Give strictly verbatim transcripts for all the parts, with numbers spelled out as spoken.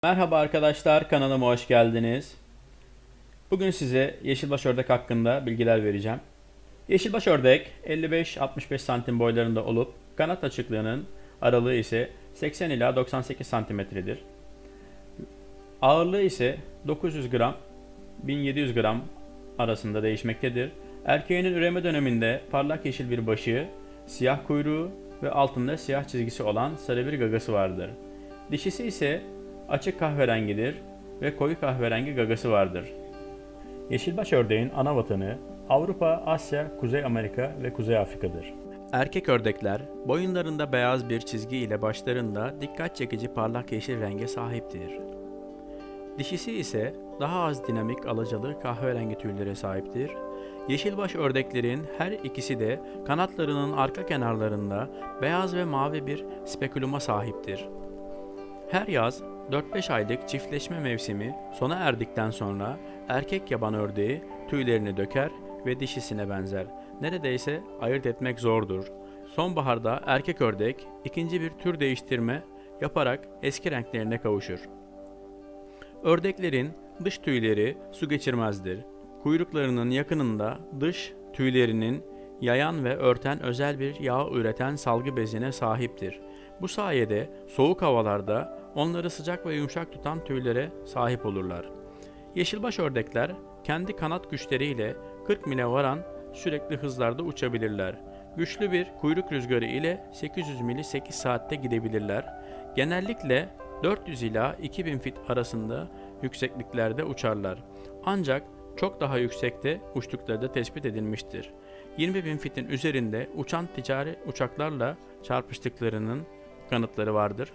Merhaba arkadaşlar, kanalıma hoş geldiniz. Bugün size yeşilbaş ördek hakkında bilgiler vereceğim. Yeşilbaş ördek elli beş altmış beş santim boylarında olup kanat açıklığının aralığı ise seksen ila doksan sekiz santimetredir. Ağırlığı ise dokuz yüz gram bin yedi yüz gram arasında değişmektedir. Erkeğinin üreme döneminde parlak yeşil bir başı, siyah kuyruğu ve altında siyah çizgisi olan sarı bir gagası vardır. Dişisi ise açık kahverengidir ve koyu kahverengi gagası vardır. Yeşilbaş ördeğin ana vatanı Avrupa, Asya, Kuzey Amerika ve Kuzey Afrika'dır. Erkek ördekler boyunlarında beyaz bir çizgi ile başlarında dikkat çekici parlak yeşil renge sahiptir. Dişisi ise daha az dinamik alacalı kahverengi tüylere sahiptir. Yeşilbaş ördeklerin her ikisi de kanatlarının arka kenarlarında beyaz ve mavi bir spekuluma sahiptir. Her yaz dört beş aylık çiftleşme mevsimi sona erdikten sonra erkek yaban ördeği tüylerini döker ve dişisine benzer. Neredeyse ayırt etmek zordur. Sonbaharda erkek ördek ikinci bir tür değiştirme yaparak eski renklerine kavuşur. Ördeklerin dış tüyleri su geçirmezdir. Kuyruklarının yakınında dış tüylerinin yayan ve örten özel bir yağ üreten salgı bezine sahiptir. Bu sayede soğuk havalarda onları sıcak ve yumuşak tutan tüylere sahip olurlar. Yeşilbaş ördekler kendi kanat güçleriyle kırk mile varan sürekli hızlarda uçabilirler. Güçlü bir kuyruk rüzgarı ile sekiz yüz mili sekiz saatte gidebilirler. Genellikle dört yüz ila iki bin fit arasında yüksekliklerde uçarlar. Ancak çok daha yüksekte uçtukları da tespit edilmiştir. yirmi bin fitin üzerinde uçan ticari uçaklarla çarpıştıklarının kanıtları vardır.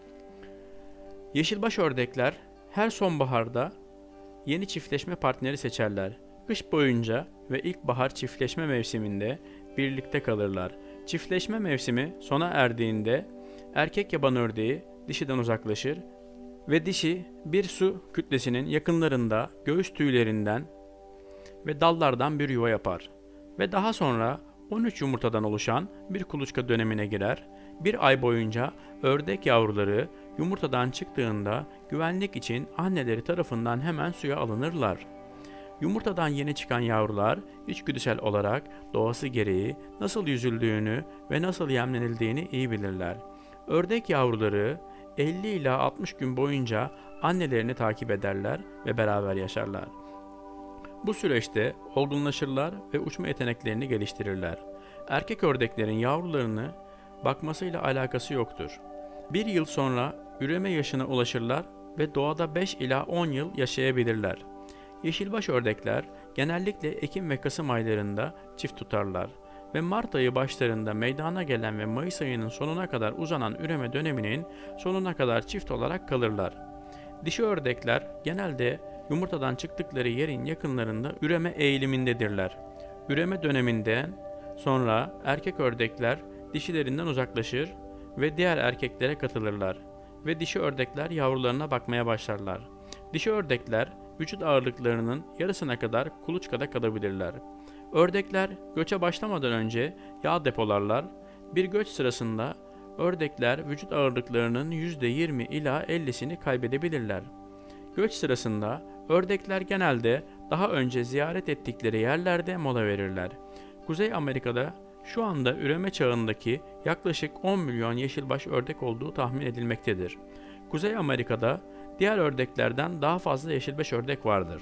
Yeşilbaş ördekler her sonbaharda yeni çiftleşme partneri seçerler. Kış boyunca ve ilkbahar çiftleşme mevsiminde birlikte kalırlar. Çiftleşme mevsimi sona erdiğinde erkek yaban ördeği dişiden uzaklaşır ve dişi bir su kütlesinin yakınlarında göğüs tüylerinden ve dallardan bir yuva yapar ve daha sonra on üç yumurtadan oluşan bir kuluçka dönemine girer. Bir ay boyunca ördek yavruları yumurtadan çıktığında güvenlik için anneleri tarafından hemen suya alınırlar. Yumurtadan yeni çıkan yavrular içgüdüsel olarak doğası gereği nasıl yüzüldüğünü ve nasıl yemlenildiğini iyi bilirler. Ördek yavruları elli ila altmış gün boyunca annelerini takip ederler ve beraber yaşarlar. Bu süreçte olgunlaşırlar ve uçma yeteneklerini geliştirirler. Erkek ördeklerin yavrularını bakmasıyla alakası yoktur. Bir yıl sonra üreme yaşına ulaşırlar ve doğada beş ila on yıl yaşayabilirler. Yeşilbaş ördekler genellikle Ekim ve Kasım aylarında çift tutarlar ve Mart ayı başlarında meydana gelen ve Mayıs ayının sonuna kadar uzanan üreme döneminin sonuna kadar çift olarak kalırlar. Dişi ördekler genelde yumurtadan çıktıkları yerin yakınlarında üreme eğilimindedirler. Üreme döneminden sonra erkek ördekler dişilerinden uzaklaşır ve diğer erkeklere katılırlar ve dişi ördekler yavrularına bakmaya başlarlar. Dişi ördekler vücut ağırlıklarının yarısına kadar kuluçkada kalabilirler. Ördekler göçe başlamadan önce yağ depolarlar. Bir göç sırasında ördekler vücut ağırlıklarının yüzde yirmi ila ellisini kaybedebilirler. Göç sırasında ördekler genelde daha önce ziyaret ettikleri yerlerde mola verirler. Kuzey Amerika'da şu anda üreme çağındaki yaklaşık on milyon yeşilbaş ördek olduğu tahmin edilmektedir. Kuzey Amerika'da diğer ördeklerden daha fazla yeşilbaş ördek vardır.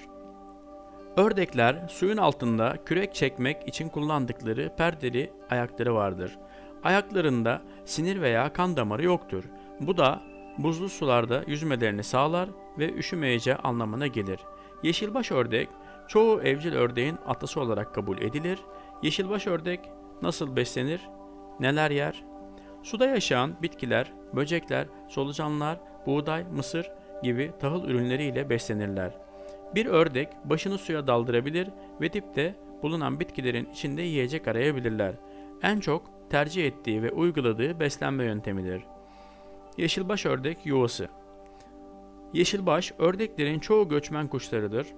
Ördekler suyun altında kürek çekmek için kullandıkları perdeli ayakları vardır. Ayaklarında sinir veya kan damarı yoktur. Bu da buzlu sularda yüzmelerini sağlar ve üşümeyeceği anlamına gelir. Yeşilbaş ördek çoğu evcil ördeğin atası olarak kabul edilir. Yeşilbaş ördek nasıl beslenir? Neler yer? Suda yaşayan bitkiler, böcekler, solucanlar, buğday, mısır gibi tahıl ürünleriyle beslenirler. Bir ördek başını suya daldırabilir ve dipte bulunan bitkilerin içinde yiyecek arayabilirler. En çok tercih ettiği ve uyguladığı beslenme yöntemidir. Yeşilbaş ördek yuvası. Yeşilbaş ördeklerin çoğu göçmen kuşlarıdır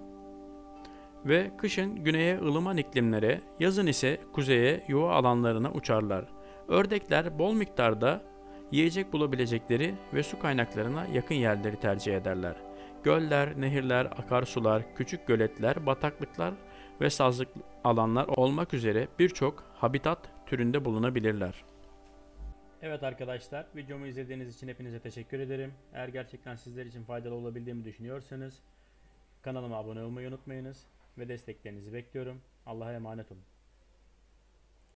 ve kışın güneye ılıman iklimlere, yazın ise kuzeye yuva alanlarına uçarlar. Ördekler bol miktarda Yiyecek bulabilecekleri ve su kaynaklarına yakın yerleri tercih ederler. Göller, nehirler, akarsular, küçük göletler, bataklıklar ve sazlık alanlar olmak üzere birçok habitat türünde bulunabilirler. Evet arkadaşlar, videomu izlediğiniz için hepinize teşekkür ederim. Eğer gerçekten sizler için faydalı olabildiğimi düşünüyorsanız kanalıma abone olmayı unutmayınız ve desteklerinizi bekliyorum. Allah'a emanet olun.